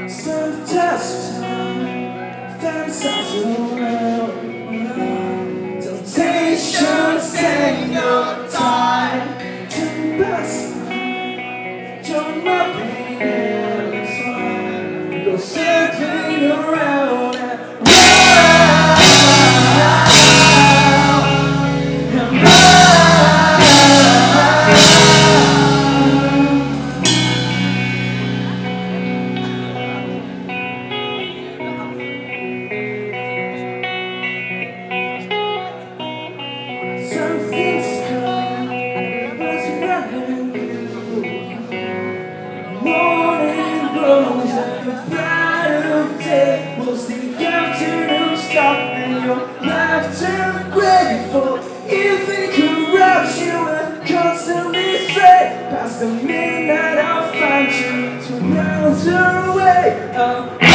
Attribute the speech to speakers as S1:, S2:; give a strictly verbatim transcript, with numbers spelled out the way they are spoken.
S1: Stand the test of time, fantasize around. Temptations take your time to best. Join my pain and fun. Go circling around and round and something's come, was running you. Morning rose and the bright of day was the afternoon stop, and your life turned grateful. If it corrupts you and constantly say, past the midnight I'll find you two miles away. Oh,